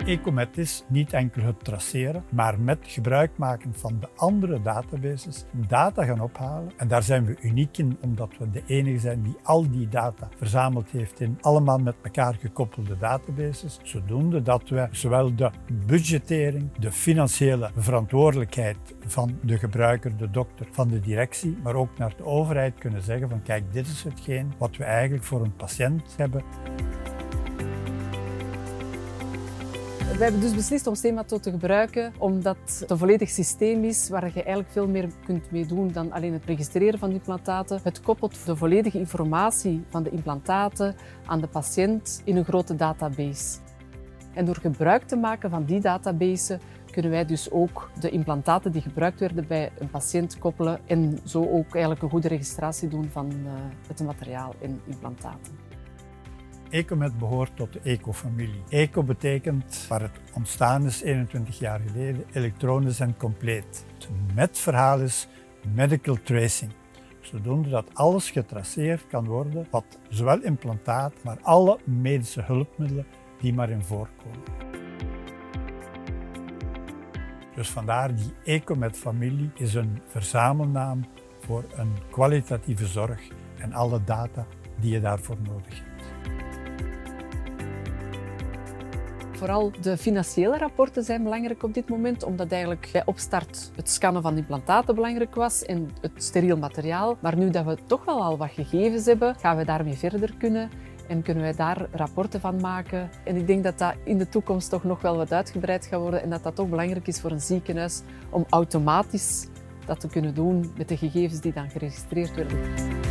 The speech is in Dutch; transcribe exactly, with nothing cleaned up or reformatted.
Ecomed is niet enkel het traceren, maar met gebruik maken van de andere databases data gaan ophalen. En daar zijn we uniek in, omdat we de enige zijn die al die data verzameld heeft in allemaal met elkaar gekoppelde databases. Zodoende dat we zowel de budgettering, de financiële verantwoordelijkheid van de gebruiker, de dokter, van de directie, maar ook naar de overheid kunnen zeggen van kijk, dit is hetgeen wat we eigenlijk voor een patiënt hebben. We hebben dus beslist om Stemato te gebruiken omdat het een volledig systeem is waar je eigenlijk veel meer kunt mee doen dan alleen het registreren van de implantaten. Het koppelt de volledige informatie van de implantaten aan de patiënt in een grote database. En door gebruik te maken van die database kunnen wij dus ook de implantaten die gebruikt werden bij een patiënt koppelen en zo ook eigenlijk een goede registratie doen van het materiaal en implantaten. Ecomed behoort tot de Eco-familie. Eco betekent, waar het ontstaan is eenentwintig jaar geleden, elektronisch en compleet. Het met-verhaal is medical tracing, zodoende dat alles getraceerd kan worden, wat zowel implantaat, maar alle medische hulpmiddelen die maar in voorkomen. Dus vandaar die Ecomed-familie is een verzamelnaam voor een kwalitatieve zorg en alle data die je daarvoor nodig hebt. Vooral de financiële rapporten zijn belangrijk op dit moment, omdat eigenlijk bij opstart het scannen van implantaten belangrijk was en het steriel materiaal. Maar nu dat we toch wel al wat gegevens hebben, gaan we daarmee verder kunnen en kunnen wij daar rapporten van maken. En ik denk dat dat in de toekomst toch nog wel wat uitgebreid gaat worden en dat dat toch belangrijk is voor een ziekenhuis om automatisch dat te kunnen doen met de gegevens die dan geregistreerd worden.